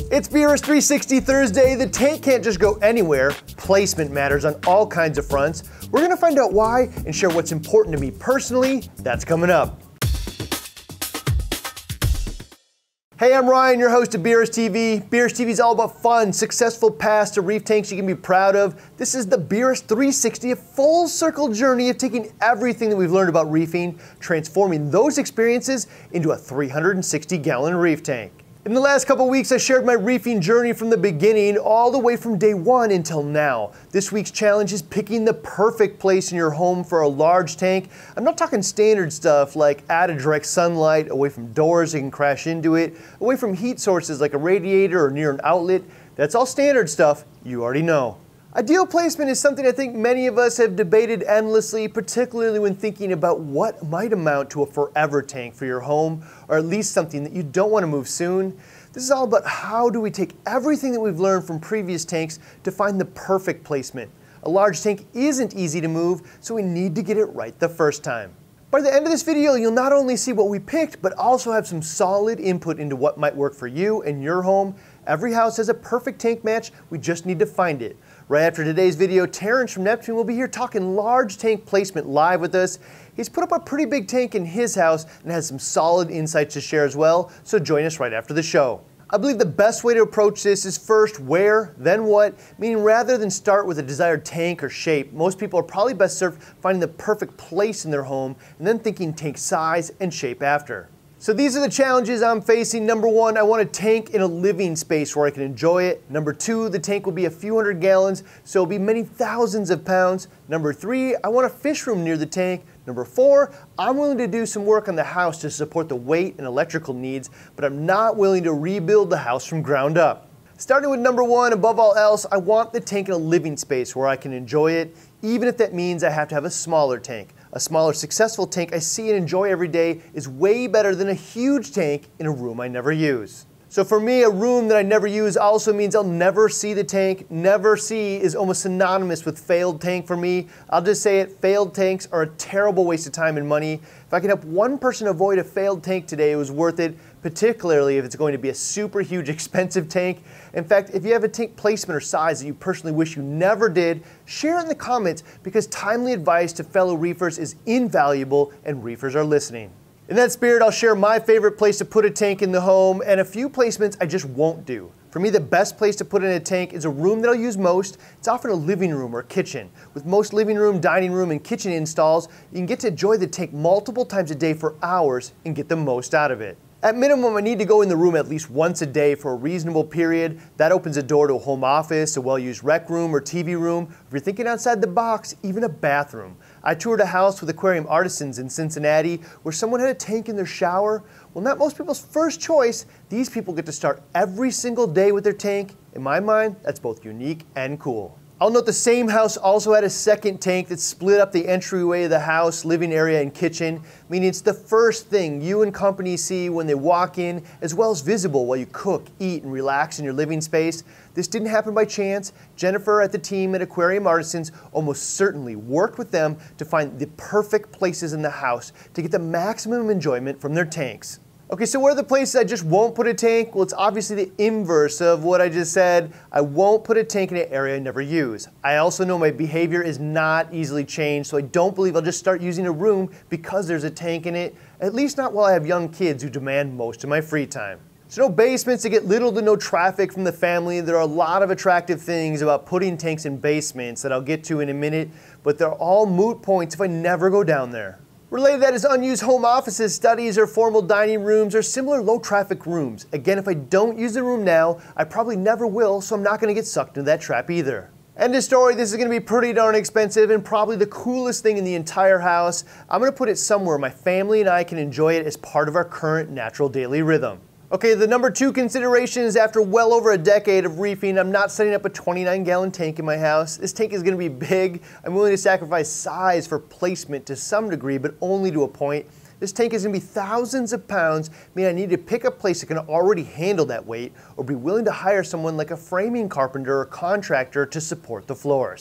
It's BRS360 Thursday. The tank can't just go anywhere. Placement matters on all kinds of fronts. We're gonna find out why and share what's important to me personally. That's coming up. Hey, I'm Ryan, your host of BRStv. BRStv is all about fun, successful paths to reef tanks you can be proud of. This is the BRS360, a full circle journey of taking everything that we've learned about reefing, transforming those experiences into a 360-gallon reef tank. In the last couple weeks, I shared my reefing journey from the beginning all the way from day one until now. This week's challenge is picking the perfect place in your home for a large tank. I'm not talking standard stuff like out of direct sunlight, away from doors that can crash into it, away from heat sources like a radiator or near an outlet. That's all standard stuff you already know. Ideal placement is something I think many of us have debated endlessly, particularly when thinking about what might amount to a forever tank for your home, or at least something that you don't want to move soon. This is all about how do we take everything that we've learned from previous tanks to find the perfect placement. A large tank isn't easy to move, so we need to get it right the first time. By the end of this video, you'll not only see what we picked, but also have some solid input into what might work for you and your home. Every house has a perfect tank match, we just need to find it. Right after today's video, Terrence from Neptune will be here talking large tank placement live with us. He's put up a pretty big tank in his house and has some solid insights to share as well, so join us right after the show. I believe the best way to approach this is first where, then what, meaning rather than start with a desired tank or shape, most people are probably best served finding the perfect place in their home and then thinking tank size and shape after. So these are the challenges I'm facing. Number one, I want a tank in a living space where I can enjoy it. Number two, the tank will be a few hundred gallons, so it'll be many thousands of pounds. Number three, I want a fish room near the tank. Number four, I'm willing to do some work on the house to support the weight and electrical needs, but I'm not willing to rebuild the house from ground up. Starting with number one, above all else, I want the tank in a living space where I can enjoy it, even if that means I have to have a smaller tank. A smaller, successful tank I see and enjoy every day is way better than a huge tank in a room I never use. So for me, a room that I never use also means I'll never see the tank. Never see is almost synonymous with failed tank for me. I'll just say it, failed tanks are a terrible waste of time and money. If I can help one person avoid a failed tank today, it was worth it, particularly if it's going to be a super huge expensive tank. In fact, if you have a tank placement or size that you personally wish you never did, share it in the comments because timely advice to fellow reefers is invaluable and reefers are listening. In that spirit, I'll share my favorite place to put a tank in the home and a few placements I just won't do. For me, the best place to put in a tank is a room that I'll use most. It's often a living room or kitchen. With most living room, dining room, and kitchen installs, you can get to enjoy the tank multiple times a day for hours and get the most out of it. At minimum, I need to go in the room at least once a day for a reasonable period. That opens a door to a home office, a well-used rec room or TV room. If you're thinking outside the box, even a bathroom. I toured a house with aquarium artisans in Cincinnati where someone had a tank in their shower. Well, not most people's first choice. These people get to start every single day with their tank. In my mind, that's both unique and cool. I'll note the same house also had a second tank that split up the entryway of the house, living area, and kitchen, meaning it's the first thing you and company see when they walk in, as well as visible while you cook, eat, and relax in your living space. This didn't happen by chance. Jennifer at the team at Aquarium Artisans almost certainly worked with them to find the perfect places in the house to get the maximum enjoyment from their tanks. Okay, so what are the places I just won't put a tank? Well, it's obviously the inverse of what I just said. I won't put a tank in an area I never use. I also know my behavior is not easily changed, so I don't believe I'll just start using a room because there's a tank in it, at least not while I have young kids who demand most of my free time. So no basements to get little to no traffic from the family. There are a lot of attractive things about putting tanks in basements that I'll get to in a minute, but they're all moot points if I never go down there. Related to that is unused home offices, studies, or formal dining rooms, or similar low-traffic rooms. Again, if I don't use the room now, I probably never will, so I'm not going to get sucked into that trap either. End of story, this is going to be pretty darn expensive and probably the coolest thing in the entire house. I'm going to put it somewhere my family and I can enjoy it as part of our current natural daily rhythm. Okay, the number two consideration is after well over a decade of reefing, I'm not setting up a 29-gallon tank in my house. This tank is going to be big. I'm willing to sacrifice size for placement to some degree, but only to a point. This tank is going to be thousands of pounds, meaning I need to pick a place that can already handle that weight or be willing to hire someone like a framing carpenter or contractor to support the floors.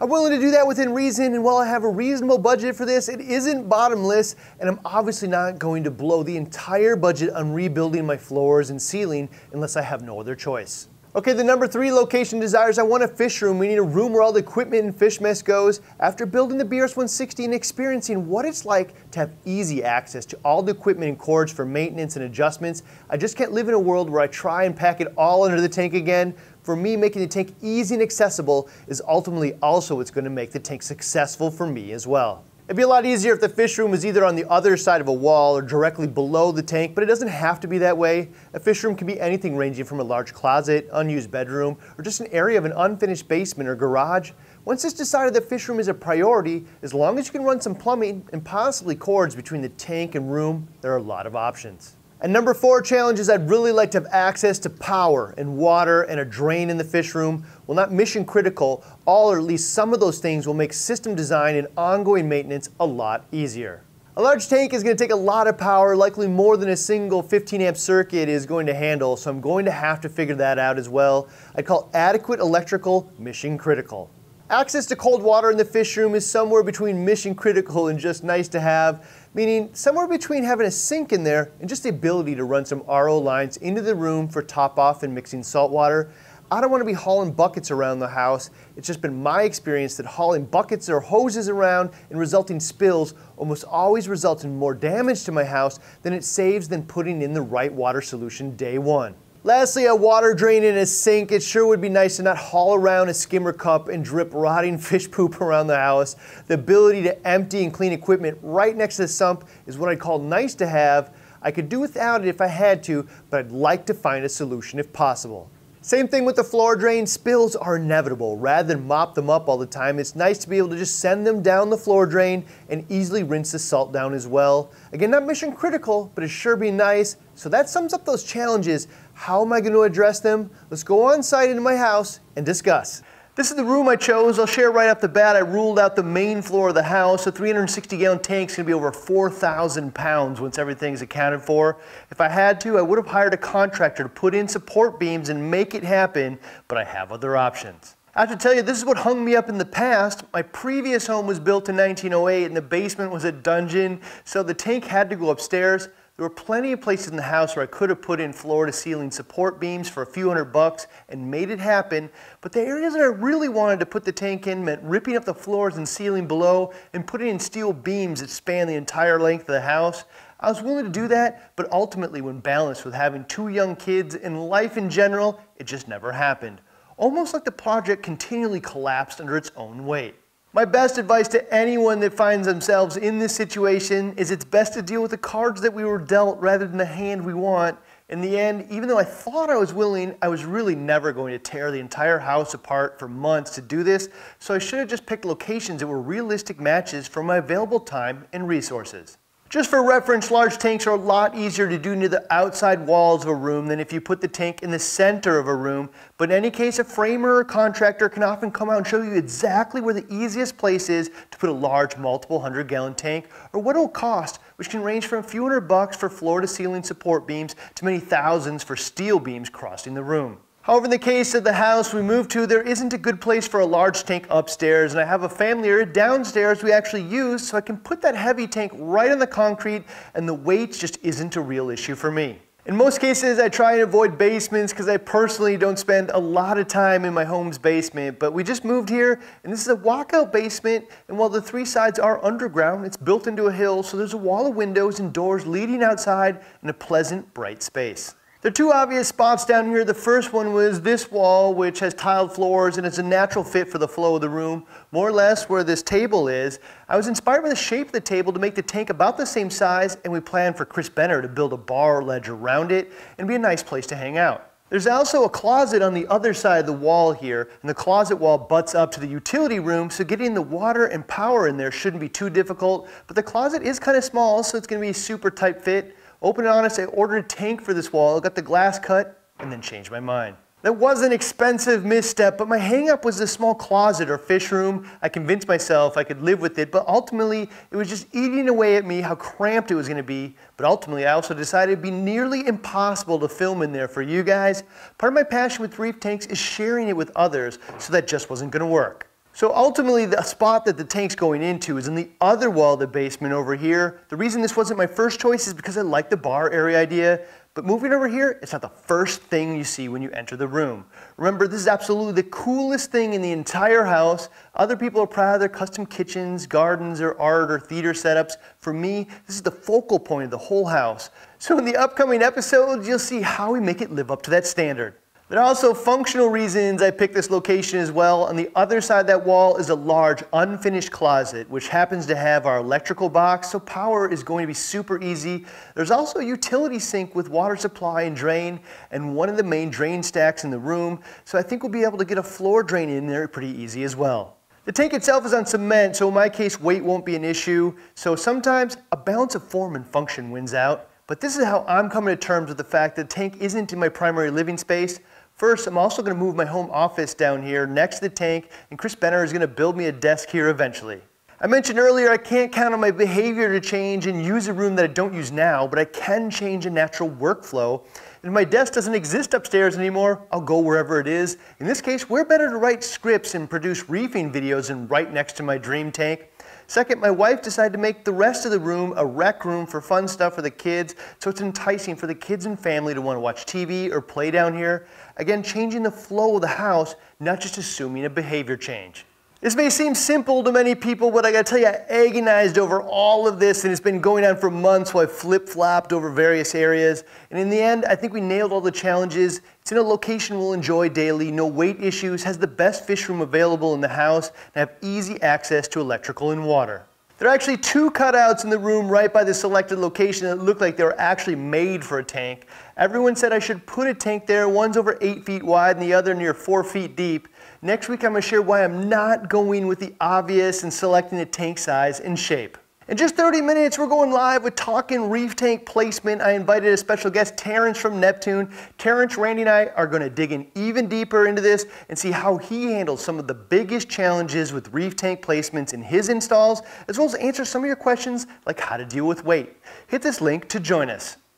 I'm willing to do that within reason, and while I have a reasonable budget for this, it isn't bottomless, and I'm obviously not going to blow the entire budget on rebuilding my floors and ceiling unless I have no other choice. Okay, the number 3 location desires, I want a fish room. We need a room where all the equipment and fish mess goes. After building the BRS160 and experiencing what it's like to have easy access to all the equipment and cords for maintenance and adjustments, I just can't live in a world where I try and pack it all under the tank again. For me, making the tank easy and accessible is ultimately also what's going to make the tank successful for me as well. It'd be a lot easier if the fish room was either on the other side of a wall or directly below the tank, but it doesn't have to be that way. A fish room can be anything ranging from a large closet, unused bedroom, or just an area of an unfinished basement or garage. Once it's decided that fish room is a priority, as long as you can run some plumbing and possibly cords between the tank and room, there are a lot of options. And number 4 challenge is I'd really like to have access to power and water and a drain in the fish room. Well, not mission critical, all or at least some of those things will make system design and ongoing maintenance a lot easier. A large tank is going to take a lot of power, likely more than a single 15 amp circuit is going to handle, so I'm going to have to figure that out as well. I call adequate electrical mission critical. Access to cold water in the fish room is somewhere between mission critical and just nice to have, meaning somewhere between having a sink in there and just the ability to run some RO lines into the room for top off and mixing salt water. I don't want to be hauling buckets around the house. It's just been my experience that hauling buckets or hoses around and resulting spills almost always results in more damage to my house than it saves than putting in the right water solution day one. Lastly, a water drain in a sink. It sure would be nice to not haul around a skimmer cup and drip rotting fish poop around the house. The ability to empty and clean equipment right next to the sump is what I'd call nice to have. I could do without it if I had to, but I'd like to find a solution if possible. Same thing with the floor drain. Spills are inevitable. Rather than mop them up all the time, it's nice to be able to just send them down the floor drain and easily rinse the salt down as well. Again, not mission critical, but it sure be nice. So that sums up those challenges. How am I going to address them? Let's go on site into my house and discuss. This is the room I chose. I'll share right off the bat. I ruled out the main floor of the house. A 360-gallon tank's going to be over 4,000 pounds once everything's accounted for. If I had to, I would have hired a contractor to put in support beams and make it happen, but I have other options. I have to tell you, this is what hung me up in the past. My previous home was built in 1908 and the basement was a dungeon, so the tank had to go upstairs. There were plenty of places in the house where I could have put in floor-to-ceiling support beams for a few $100 and made it happen, but the areas that I really wanted to put the tank in meant ripping up the floors and ceiling below and putting in steel beams that span the entire length of the house. I was willing to do that, but ultimately when balanced with having 2 young kids and life in general, it just never happened. Almost like the project continually collapsed under its own weight. My best advice to anyone that finds themselves in this situation is it's best to deal with the cards that we were dealt rather than the hand we want. In the end, even though I thought I was willing, I was really never going to tear the entire house apart for months to do this, so I should have just picked locations that were realistic matches for my available time and resources. Just for reference, large tanks are a lot easier to do near the outside walls of a room than if you put the tank in the center of a room. But in any case, a framer or contractor can often come out and show you exactly where the easiest place is to put a large multiple 100-gallon tank, or what it will cost, which can range from a few $100 for floor-to-ceiling support beams to many thousands for steel beams crossing the room. However, in the case of the house we moved to, there isn't a good place for a large tank upstairs, and I have a family area downstairs we actually use, so I can put that heavy tank right on the concrete, and the weight just isn't a real issue for me. In most cases, I try and avoid basements because I personally don't spend a lot of time in my home's basement, but we just moved here, and this is a walkout basement, and while the 3 sides are underground, it's built into a hill, so there's a wall of windows and doors leading outside in a pleasant, bright space. There are 2 obvious spots down here. The first one was this wall, which has tiled floors and it's a natural fit for the flow of the room, more or less where this table is. I was inspired by the shape of the table to make the tank about the same size, and we planned for Chris Benner to build a bar ledge around it and be a nice place to hang out. There's also a closet on the other side of the wall here, and the closet wall butts up to the utility room, so getting the water and power in there shouldn't be too difficult, but the closet is kind of small, so it's going to be a super tight fit. Open and honest, I ordered a tank for this wall, got the glass cut, and then changed my mind. That was an expensive misstep, but my hang-up was this small closet or fish room. I convinced myself I could live with it, but ultimately it was just eating away at me how cramped it was going to be. But ultimately I also decided it'd be nearly impossible to film in there for you guys. Part of my passion with reef tanks is sharing it with others, so that just wasn't going to work. So ultimately, the spot that the tank's going into is in the other wall of the basement over here. The reason this wasn't my first choice is because I like the bar area idea, but moving over here, it's not the first thing you see when you enter the room. Remember, this is absolutely the coolest thing in the entire house. Other people are proud of their custom kitchens, gardens, or art or theater setups. For me, this is the focal point of the whole house. So in the upcoming episodes, you'll see how we make it live up to that standard. There are also functional reasons I picked this location as well. On the other side of that wall is a large unfinished closet, which happens to have our electrical box, so power is going to be super easy. There's also a utility sink with water supply and drain, and one of the main drain stacks in the room, so I think we'll be able to get a floor drain in there pretty easy as well. The tank itself is on cement, so in my case, weight won't be an issue. So sometimes a balance of form and function wins out. But this is how I'm coming to terms with the fact that the tank isn't in my primary living space. First, I'm also going to move my home office down here next to the tank, and Chris Benner is going to build me a desk here eventually. I mentioned earlier I can't count on my behavior to change and use a room that I don't use now, but I can change a natural workflow. And if my desk doesn't exist upstairs anymore, I'll go wherever it is. In this case, where better to write scripts and produce reefing videos than right next to my dream tank? Second, my wife decided to make the rest of the room a rec room for fun stuff for the kids, so it's enticing for the kids and family to want to watch TV or play down here. Again, changing the flow of the house, not just assuming a behavior change. This may seem simple to many people, but I gotta tell you, I agonized over all of this, and it's been going on for months while I flip-flopped over various areas. And in the end, I think we nailed all the challenges. It's in a location we'll enjoy daily, no weight issues, has the best fish room available in the house, and have easy access to electrical and water. There are actually two cutouts in the room right by the selected location that look like they were actually made for a tank. Everyone said I should put a tank there. One's over 8 feet wide and the other near 4 feet deep. Next week I'm going to share why I'm not going with the obvious and selecting a tank size and shape. In just 30 minutes, we're going live with talking reef tank placement. I invited a special guest, Terrence from Neptune. Terrence, Randy, and I are going to dig in even deeper into this and see how he handles some of the biggest challenges with reef tank placements in his installs, as well as answer some of your questions like how to deal with weight. Hit this link to join us.